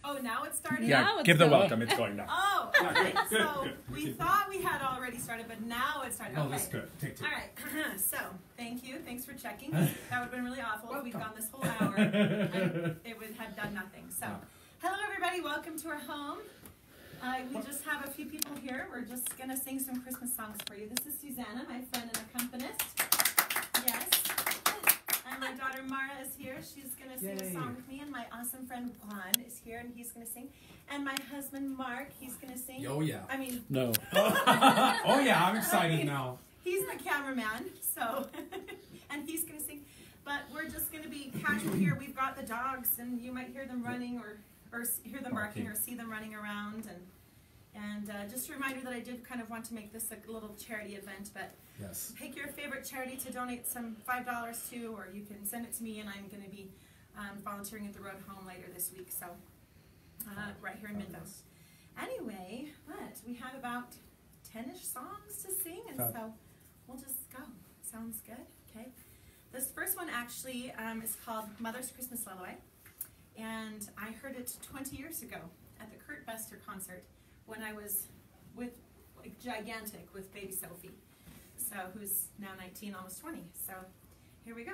Oh, now it's starting? Yeah, give the welcome. It's going now. Oh, okay. So we thought we had already started, but now it's starting. Oh, that's good. Take two. All right. So thank you. Thanks for checking. That would have been really awful if we'd gone this whole hour and it would have done nothing. So hello, everybody. Welcome to our home. We just have a few people here. We're just going to sing some Christmas songs for you. This is Susanna, my friend and accompanist. Yes. And my daughter Maura is here. She's going to sing a song with me. And my awesome friend Juan is here, and he's going to sing. And my husband Mark, he's going to sing. Oh, yeah. I mean... No. Oh, yeah, I'm excited now. He's the cameraman, so... and he's going to sing. But we're just going to be casual here. We've got the dogs, and you might hear them running or hear them barking or see them running around. And just a reminder that I did kind of want to make this a little charity event, but yes. Pick your favorite charity to donate some $5 to, or you can send it to me, and I'm going to be volunteering at the road home later this week, so right here in Midvale. Anyway, we have about 10-ish songs to sing, and so we'll just go. Sounds good? Okay. This first one actually is called Mother's Christmas Lullaby, and I heard it 20 years ago at the Kurt Bester concert when I was gigantic with baby Sophie, so who's now 19, almost 20. So here we go.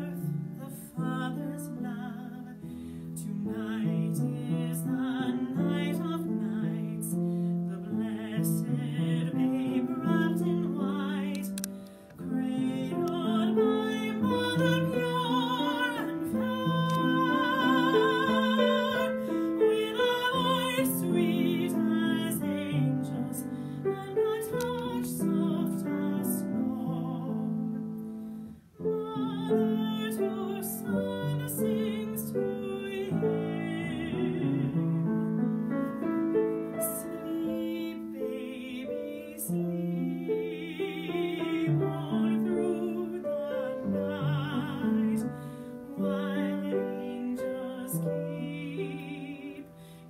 Tonight is the night.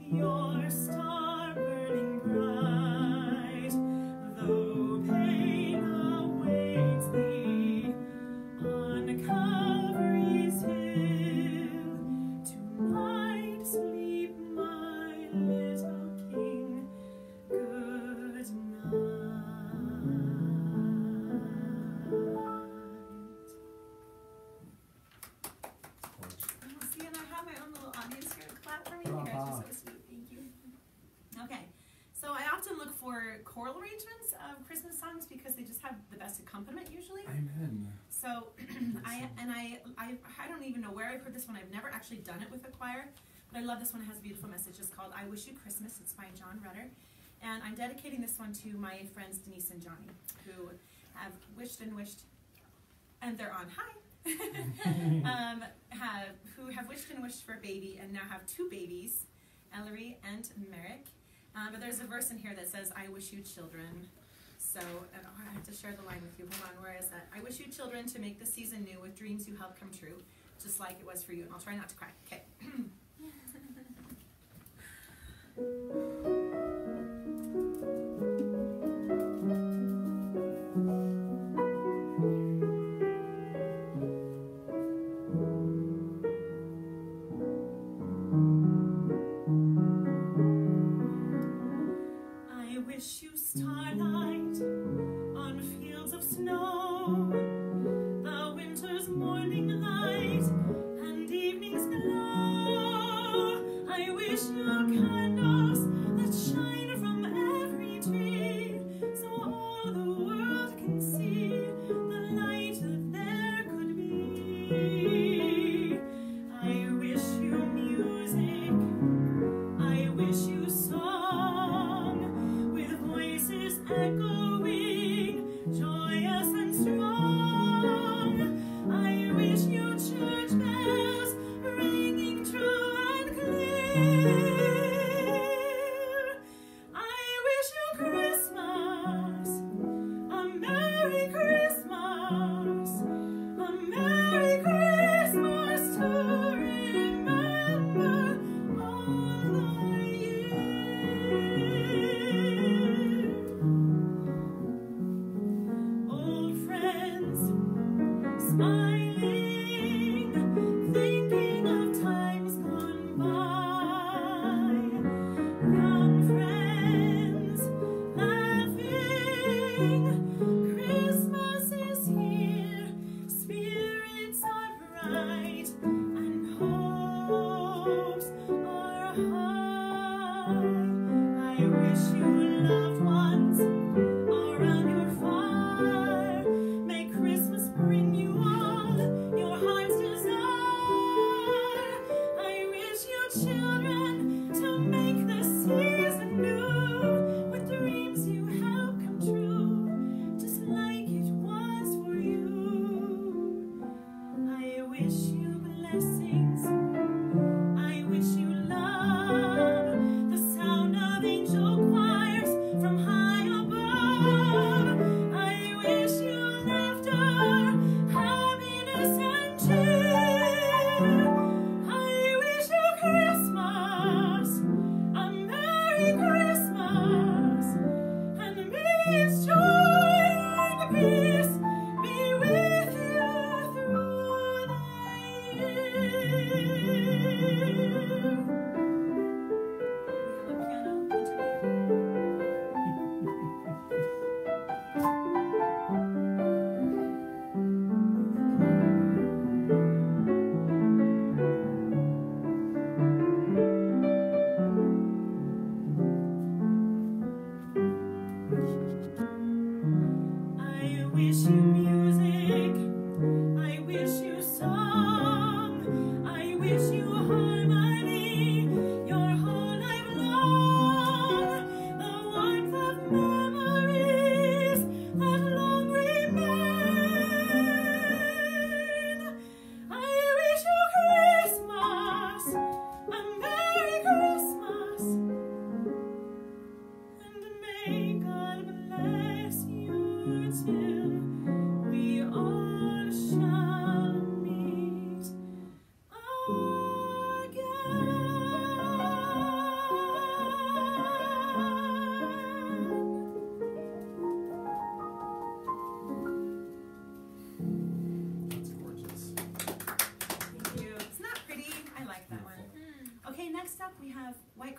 your star burning bright, though pain awaits thee on Calvary's hill. Tonight sleep, my little king, good night. Oh, see, and I have my own little audience here to clap for me. You guys are so sweet. Thank you. Okay, so I often look for choral arrangements of Christmas songs because they just have the best accompaniment usually. Amen. So I don't even know where I've heard this one. I've never actually done it with a choir, but I love this one. It has a beautiful message. It's called "I Wish You Christmas." It's by John Rutter, and I'm dedicating this one to my friends Denise and Johnny, who have wished and wished, and they're on. Hi. Who have wished and wished for a baby and now have two babies, Ellery and Merrick. But there's a verse in here that says, "I wish you children." So I have to share the line with you. Hold on, where is that? "I wish you children to make the season new with dreams you help come true, just like it was for you." And I'll try not to cry. Okay. I wish you starlight on fields of snow, the winter's morning light and evening's glow. I wish you candles that shine from every tree, so all the world can see the light that there could be. I wish you music, I wish you song, with voices echoing, joyous and strong. I wish you church bells ringing true and clear. I wish you Christmas, a Merry Christmas, a Merry Christmas to remember all the year. Old friends smiling, thinking of times gone by. Young friends laughing, Christmas is here, spirits are bright, and hopes are high. I wish you loved ones around your fire. May Christmas bring you all your heart's desire. I wish you children to make the season new, with dreams you help come true, just like it was for you. I wish you blessings, I wish you love, the sound of angel choirs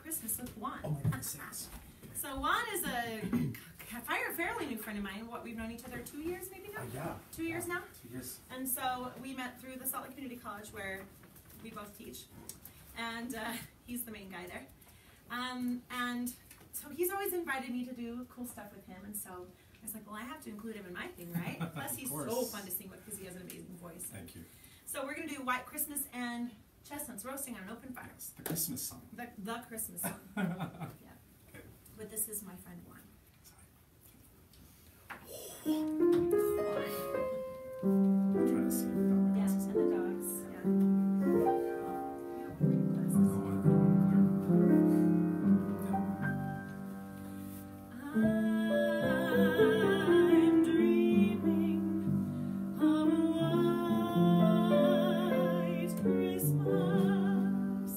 Christmas with Juan. Oh my goodness sakes. So Juan is a fairly new friend of mine. We've known each other 2 years maybe now? Yeah. 2 years now? 2 years. And so we met through the Salt Lake Community College where we both teach. And he's the main guy there. And so he's always invited me to do cool stuff with him. And so I was like, well, I have to include him in my thing, right? Plus he's so fun to sing with because he has an amazing voice. Thank you. So we're going to do White Christmas and chestnuts roasting on an open fire. Yes, the Christmas song. The Christmas song. Yeah. Okay. But this is my friend Juan. I'm trying to see without my Yes, glasses. and the dogs. Yeah. I'm dreaming of a white Christmas,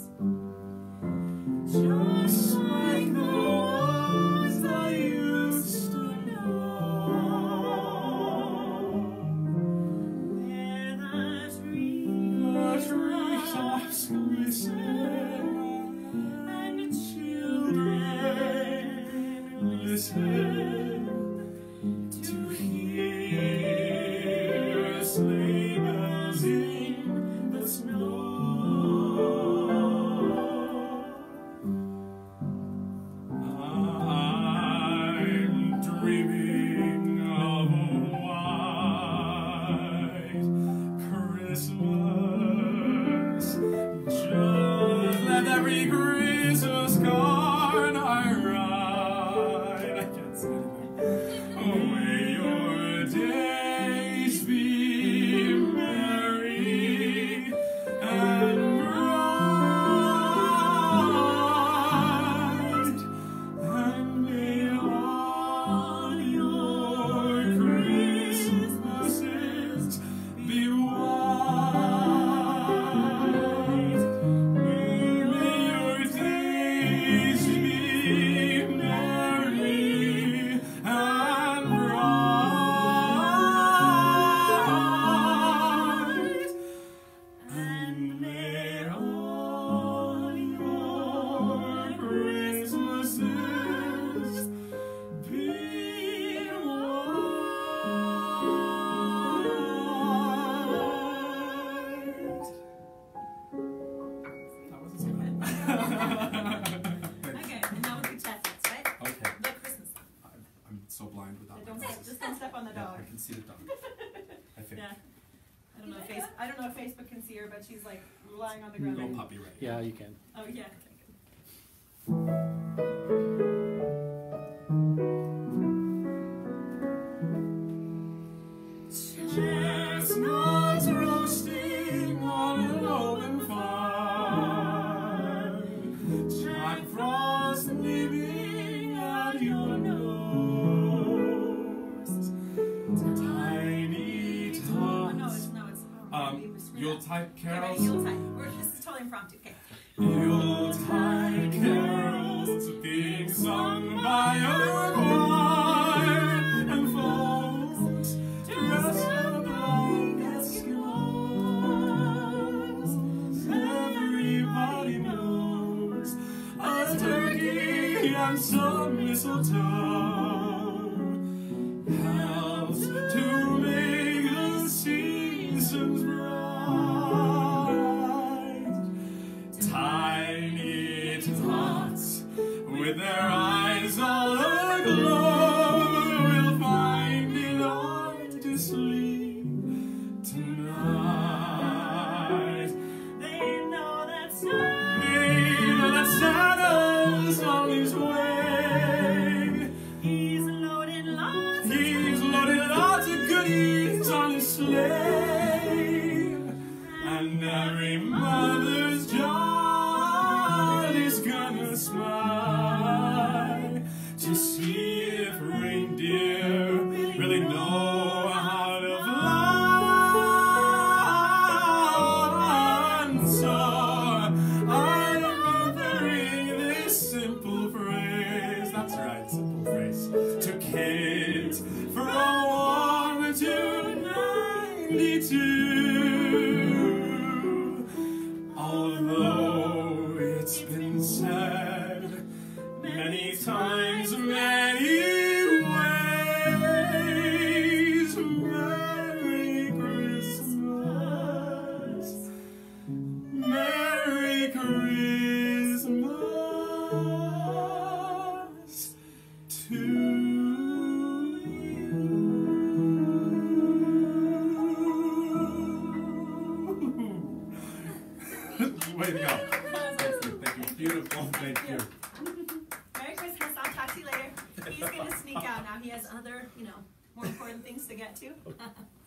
just like the ones I used to know, where the treetops glisten and the children listen to hear sleigh bells in the snow. I'm dreaming of a white Christmas, just like every Christmas card I write. I can't say anything. Oh, may your days be merry and bright, and may all your Christmases be white. May your days be merry and bright, and may all your Christmases be white. That wasn't so bad. Okay, and now with the chestnuts, right? Okay. The Christmas song. I'm so blind without my Don't glasses. just don't step on the Yeah, dog. I can see the dog. I think. Yeah. I don't know if Facebook can see her, but she's like lying on the ground. No like- puppy right Yeah, you can. Oh yeah. Okay, Chestnuts roasting on an open fire, Jack Frost nipping at your nose, tiny Oh, tots. no, it's maybe we screwed up. Yuletide Okay, carols. ready, Yuletide. This is totally impromptu. Okay. Yuletide carols being sung by a choir, and folks dressed up like Eskimos. Everybody knows a turkey and some mistletoe helps to make the seasons bright. Tiny tots with their eyes all aglow will find it hard to sleep tonight. They know that Santa's on his way. he's loaded lots. He's loaded lots of goodies on his sleigh, and every mother's child is gonna smile to see if reindeer really know how to fly. And so I'm remembering this simple phrase. That's right, simple phrase. To kids from 1 to 92. Although it's been said many times, many ways. Merry Christmas, Merry Christmas to you. Way to go. Thank you. Beautiful. Thank you. Merry Christmas. I'll talk to you later. He's going to sneak out now. He has other, more important things to get to. Okay.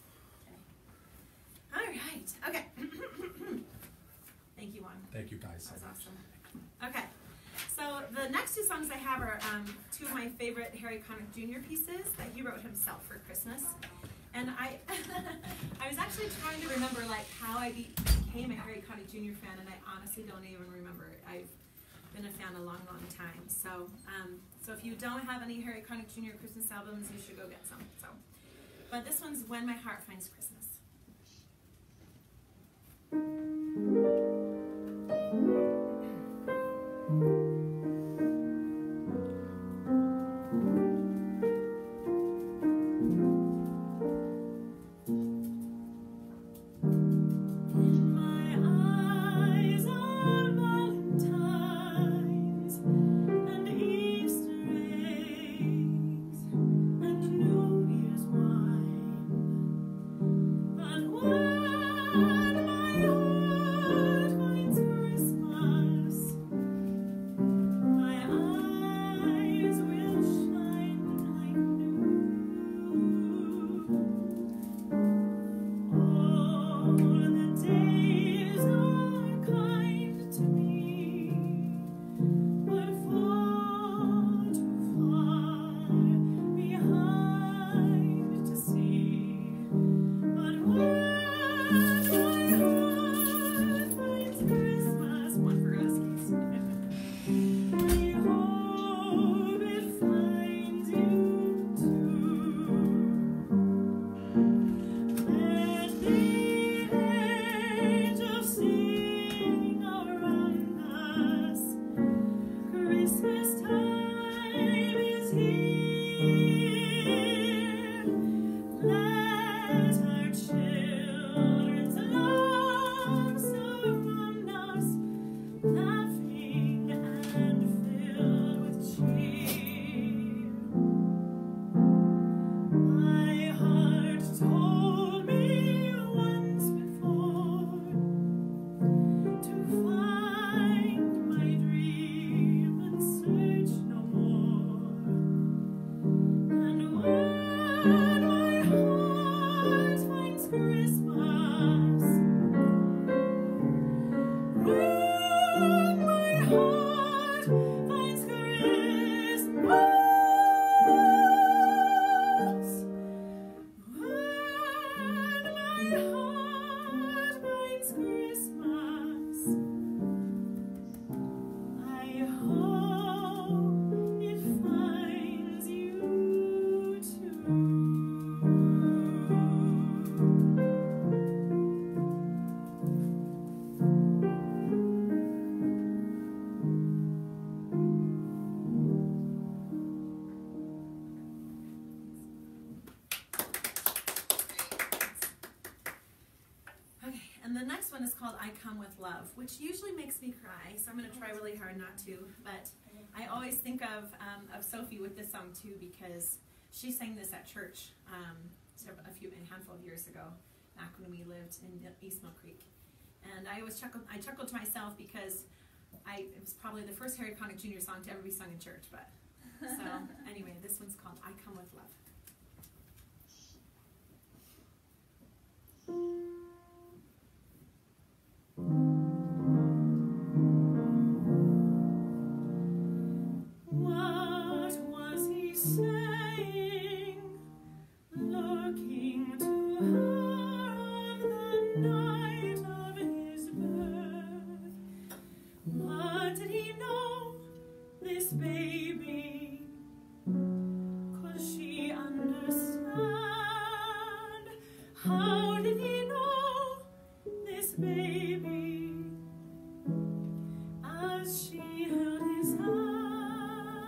All right. Okay. Thank you, Juan. Thank you guys. That was awesome. Okay. So the next two songs I have are two of my favorite Harry Connick Jr. pieces that he wrote himself for Christmas. And I was actually trying to remember how I became a Harry Connick Jr. fan, and I honestly don't even remember. I've been a fan a long, long time. So so if you don't have any Harry Connick Jr. Christmas albums, you should go get some. But this one's When My Heart Finds Christmas. I Come With Love, which usually makes me cry, so I'm going to try really hard not to, but I always think of Sophie with this song too, because she sang this at church a handful of years ago, back when we lived in East Mill Creek, and I chuckled to myself because it was probably the first Harry Connick Jr. song to ever be sung in church, but, so anyway, this one's called I Come With Love. What was he saying, looking to her on the night of his birth? What did he know, this baby? Could she understand? How did he know, this baby? As she held his hand,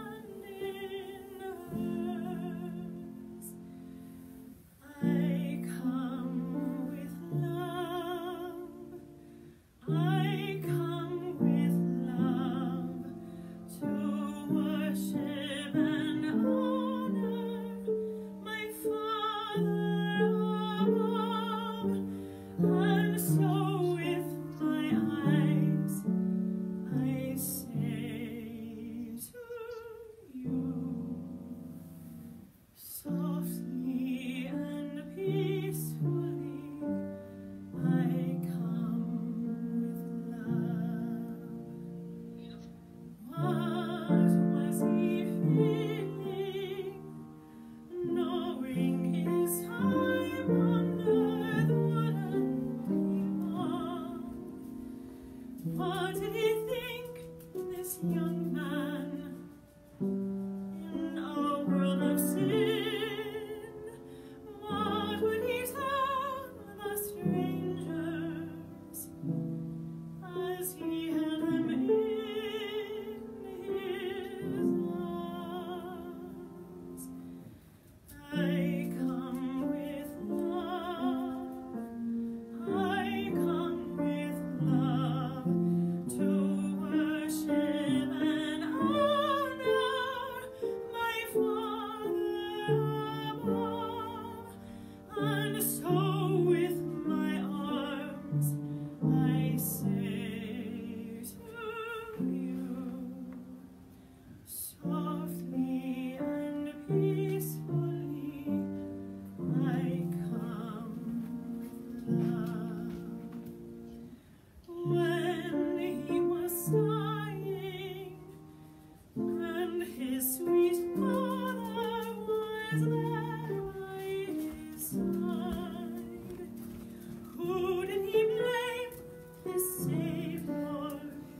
his sweet mother was there by his side. Who did he blame, his Savior,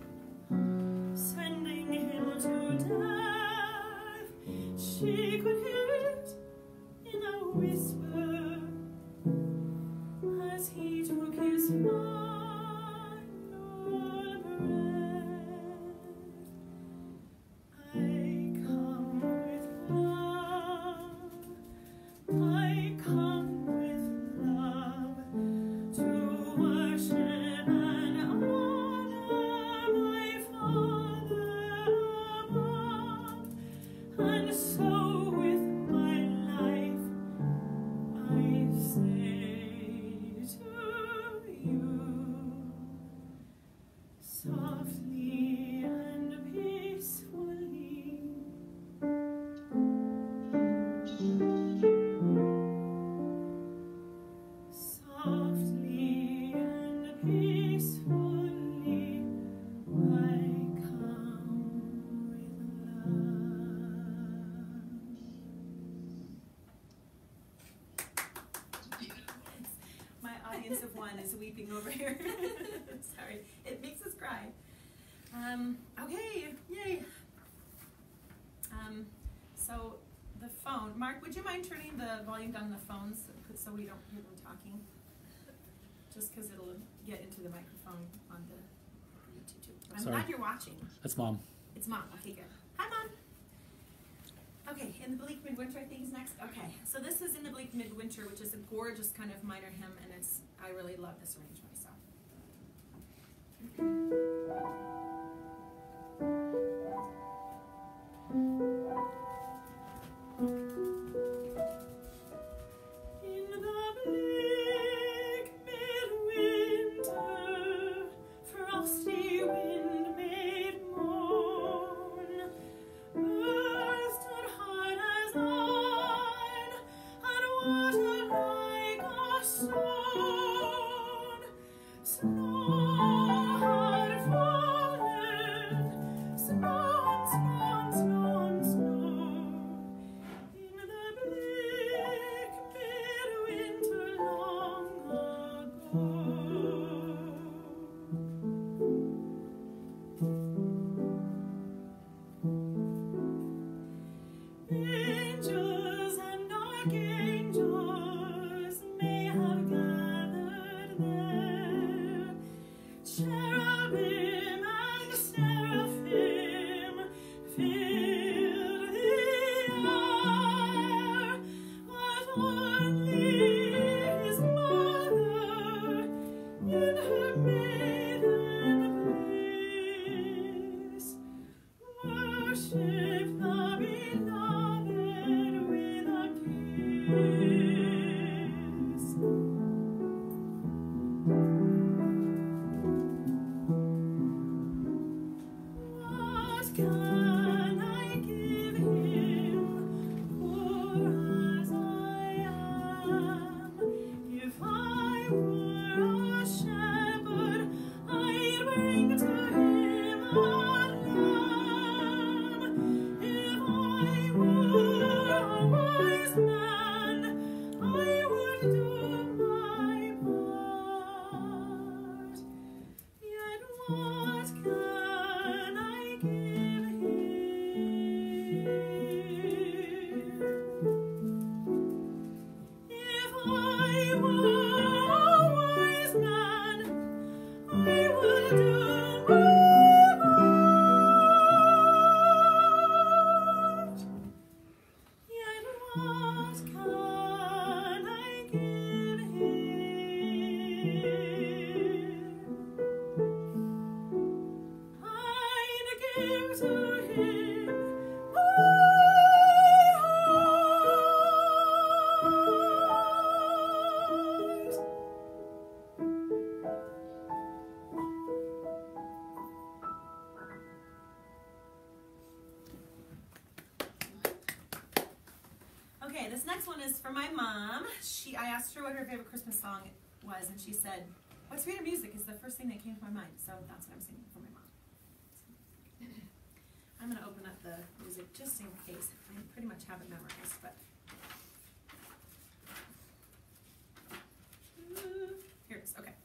sending him to death? She could hear it in a whisper as he took his final breath. I come with love, I come with love to worship and honor my Father above, and so with my life I say to you, softly and peacefully, softly and peacefully, I come with love. My audience of one is weeping over here. Sorry, it makes us cry. Okay, yay. So the phone. Mark, would you mind turning the volume down on the phones so we don't hear them talking? Just because it'll get into the microphone on the YouTube too. I'm Sorry. glad you're watching. That's Mom. It's Mom. Okay, good. Hi, Mom. Okay, in the Bleak Midwinter, I think is next. Okay, so this is in the Bleak Midwinter, which is a gorgeous kind of minor hymn, and I really love this arrangement. So. In the bleak midwinter, frosty wind made moan. Earth stood hard as iron, and water like a stone. Snow had fallen, snow and snow and snow and snow. In the bleak midwinter long ago. Angels and archangels may have gathered there. Cherubim and seraphim filled the air, but only his mother in her maiden place worshipped the beloved with a kiss. What can I give him, poor as I am? If I were a shepherd, I'd bring to him a lamb. If I were a wise man, I would do my part. Yet what can I give him? If I were a wise man, I would do my part. Yet what can I give him? I'd give to him my heart. Okay, this next one is for my mom. I asked her what her favorite Christmas song was, and she said, "What's favorite music?" is the first thing that came to my mind. So that's what I'm singing for my mom. I'm going to open up the music just in case. I pretty much have it memorized, but. Here it is, okay.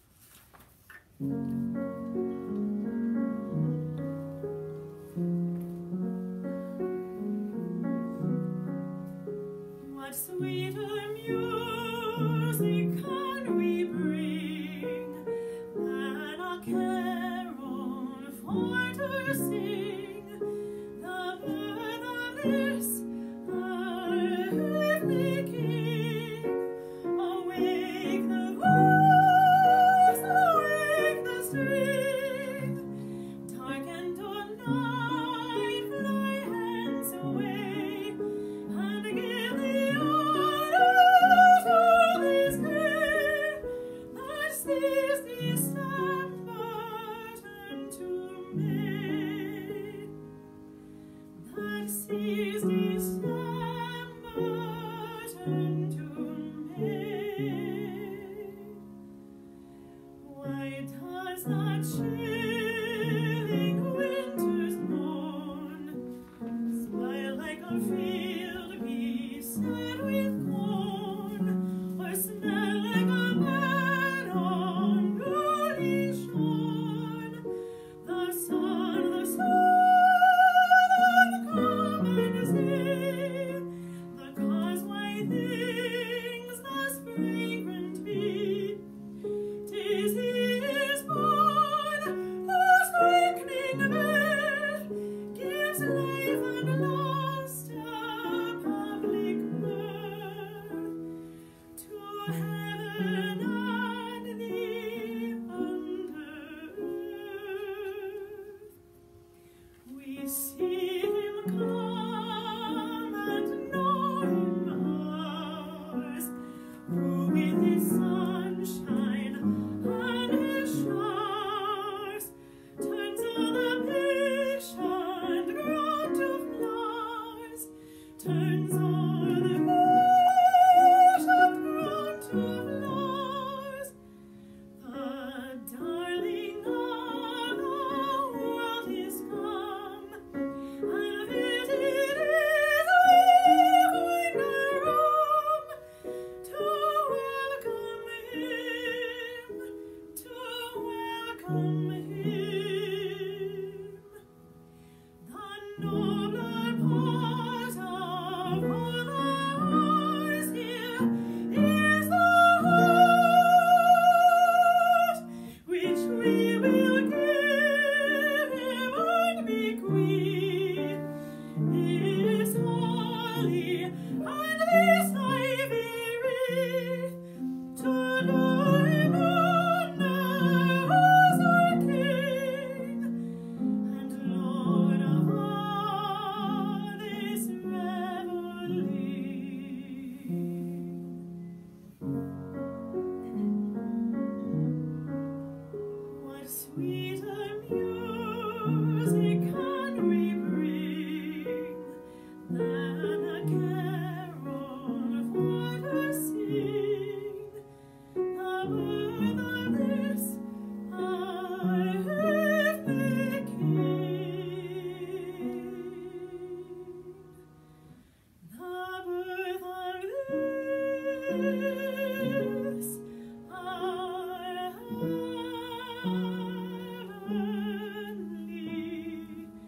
What sweeter music can we bring than a carol for to sing, the birth of this our earthly King? Awake the voice, awake the string, dark and on night fly hence away, and give the honor to this day that sees December turn to May, that sees December turn to May. Why does that chilling winter's morn smile like a field beset with corn, or smell like a bed on newly shorn? The sun, come and see the cause why things thus fragrant be. 'Tis he is born, whose quickening birth gives life and lost a public birth to heaven and the under earth. We see him come and know him ours, who with his sunshine and his showers turns all the patient ground to flowers, turns all the patient ground to flowers. The darling of the world is come, and visited is weak winter room, to welcome him, to welcome him. The nobler part of all ours here is the heart, which we will give him and bequeath this holly and this ivy wreath, to know him honor as our King and Lord of all this revelry. What sweeter music can we bring than a carol for to sing, the birth of this our earthly King, the birth of this our heavenly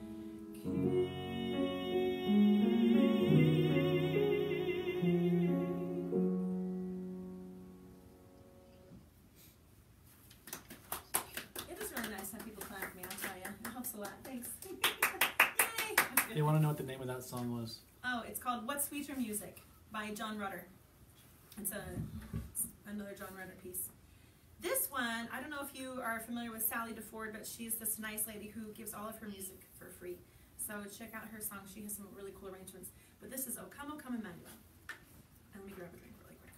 It is really nice to have people clap for me, I'll tell you. It helps a lot. Thanks. Yay! They want to know what the name of that song was. Oh, it's called What Sweeter Music by John Rutter. It's another John Rutter piece. This one, I don't know if you are familiar with Sally DeFord, but she's this nice lady who gives all of her music for free. So check out her songs. She has some really cool arrangements. But this is O Come Emmanuel. And let me grab a drink really quick.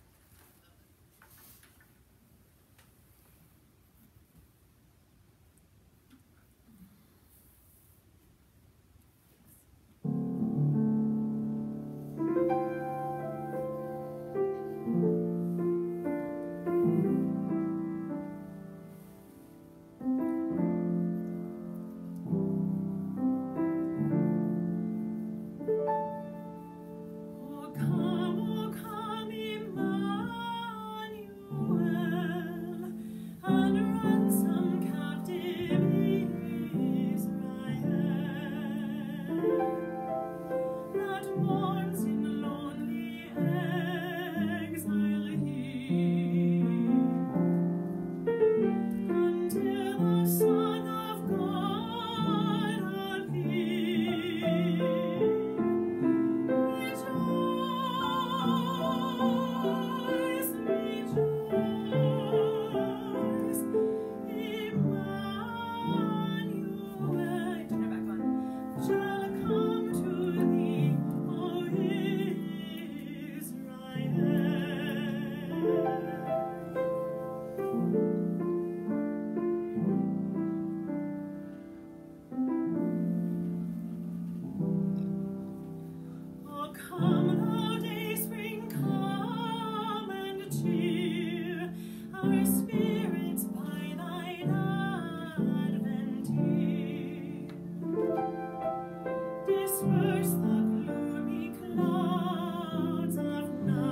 disperse the gloomy clouds of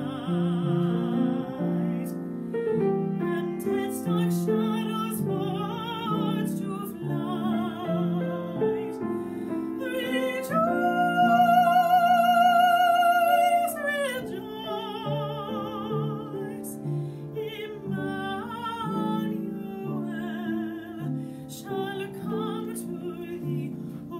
night, and its dark shadows birds to flight. Rejoice, rejoice, Emmanuel shall come to thee, O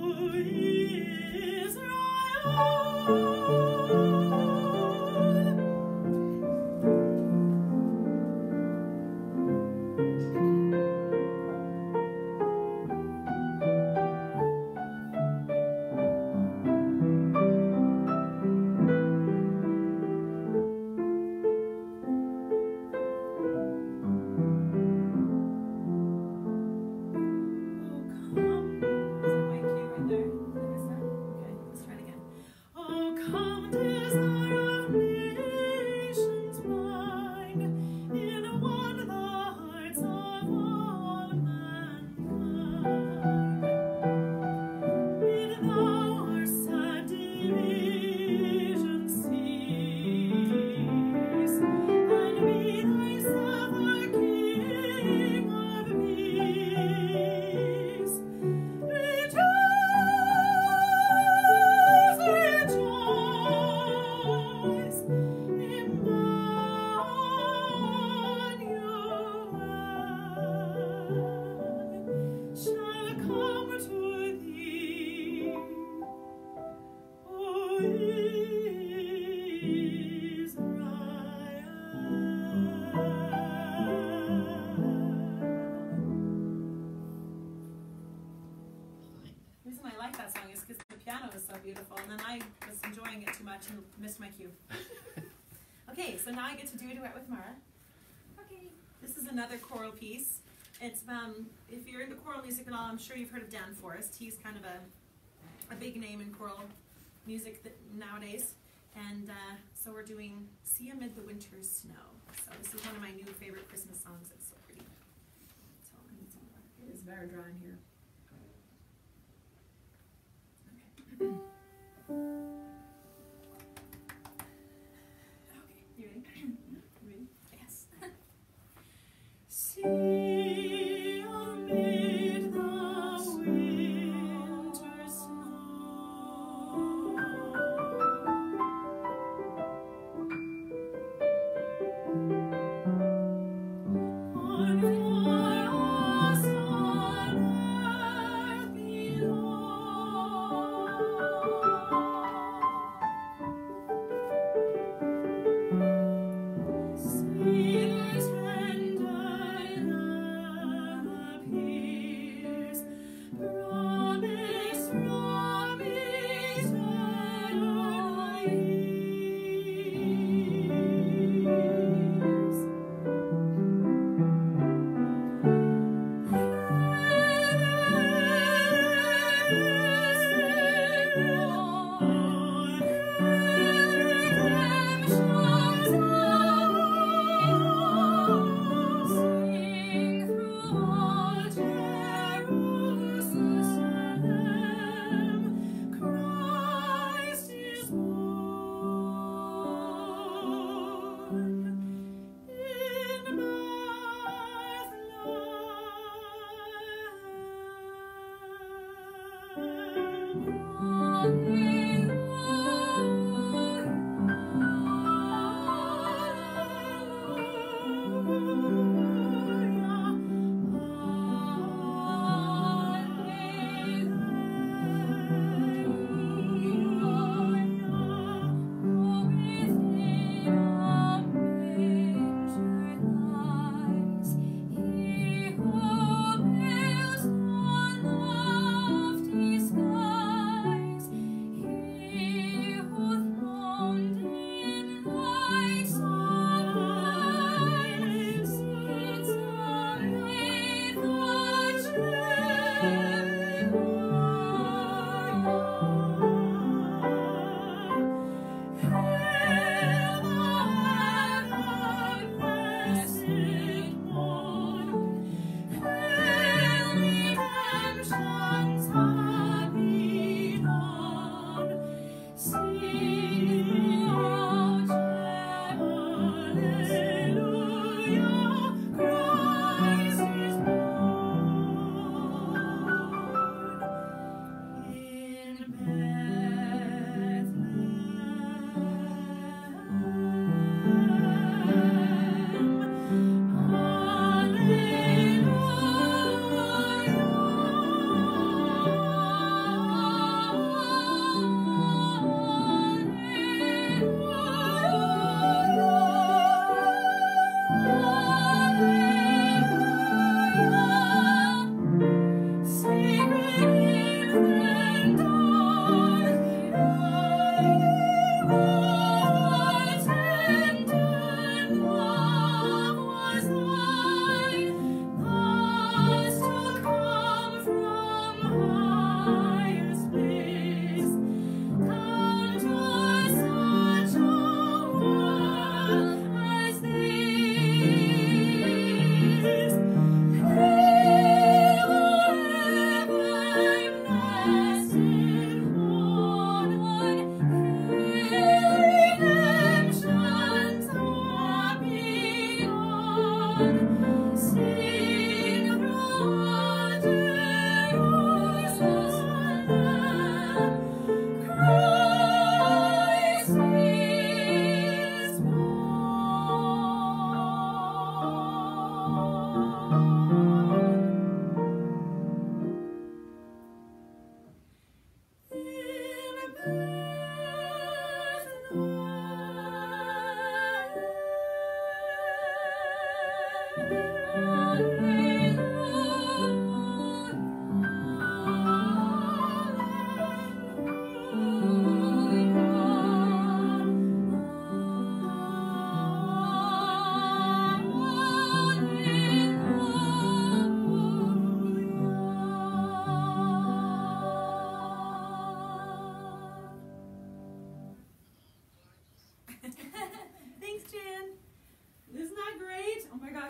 come, desire of nations blind, in one the hearts of all mankind. Bid thou our sad division cease, and be thyself the King of peace. Rejoice, rejoice, Emmanuel shall come to thee, O Israel. The reason I like that song is because the piano is so beautiful, and then I was enjoying it too much and missed my cue. Okay, so now I get to do a duet with Maura. Okay. This is another choral piece. It's if you're into choral music at all, I'm sure you've heard of Dan Forrest. He's kind of a big name in choral music nowadays. And so we're doing "See Amid the Winter's Snow." So this is one of my new favorite Christmas songs. It's so pretty. So I need some water. It is very dry in here. Okay, you ready? You ready? Yes. See amid the winter snow, on far us on earth below.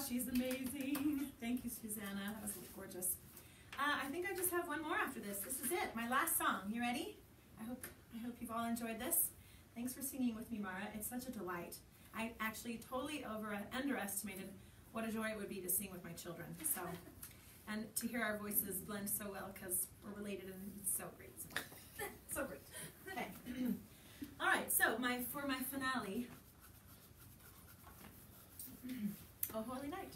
she's amazing. Thank you, Susanna. That was gorgeous. I think I just have one more after this. This is it, my last song. You ready? I hope you've all enjoyed this. Thanks for singing with me, Maura. It's such a delight. I actually totally underestimated what a joy it would be to sing with my children. So, and to hear our voices blend so well because we're related, and it's so great. So great. Okay. All right. So for my finale, "Oh Holy Night."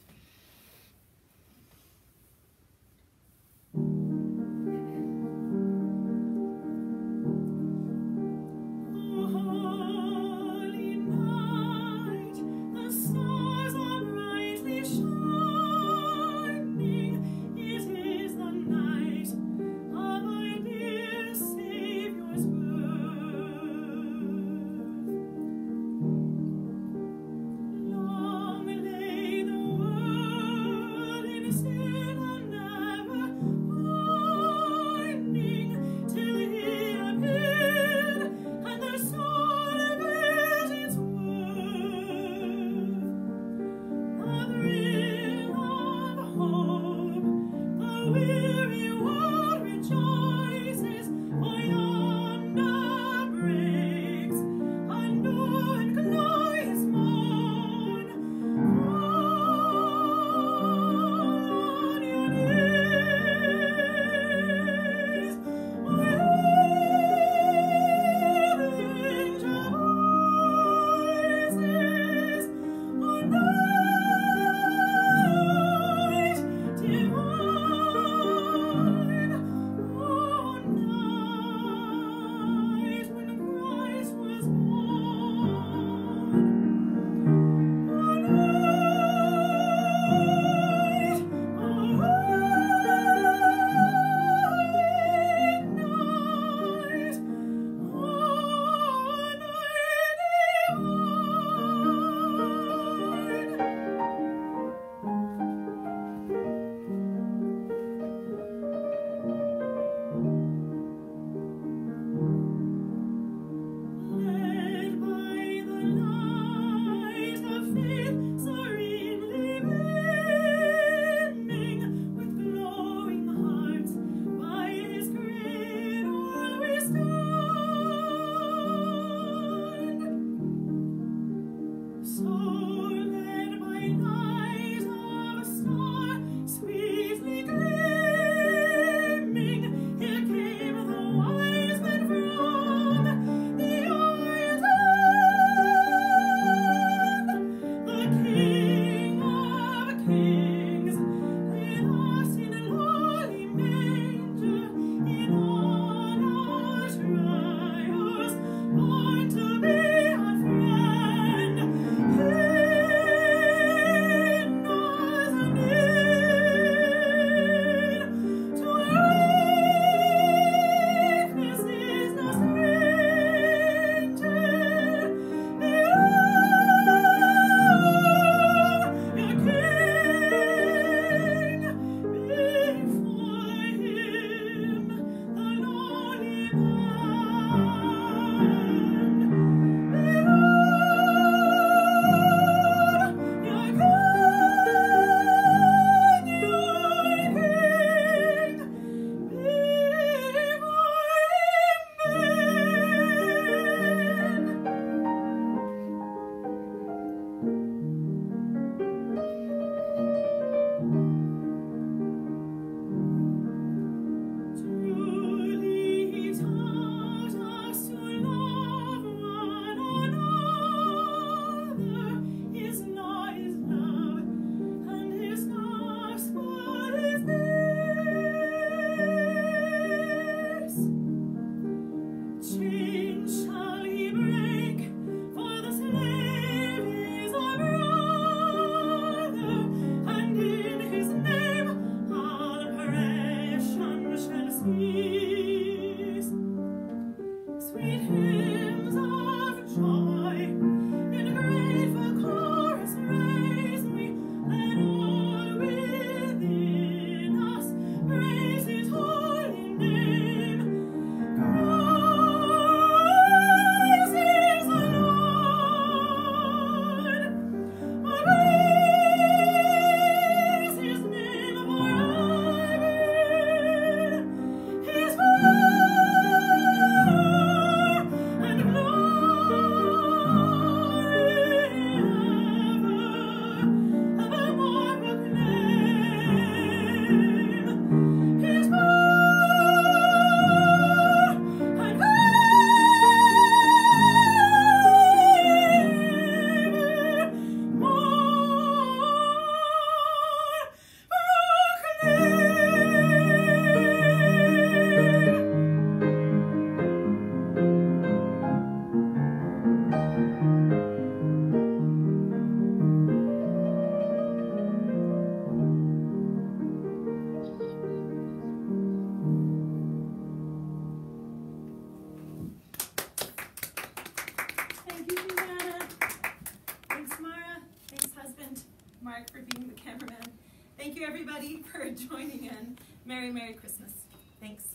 for being the cameraman. Thank you, everybody, for joining in. Merry, Merry Christmas. Thanks.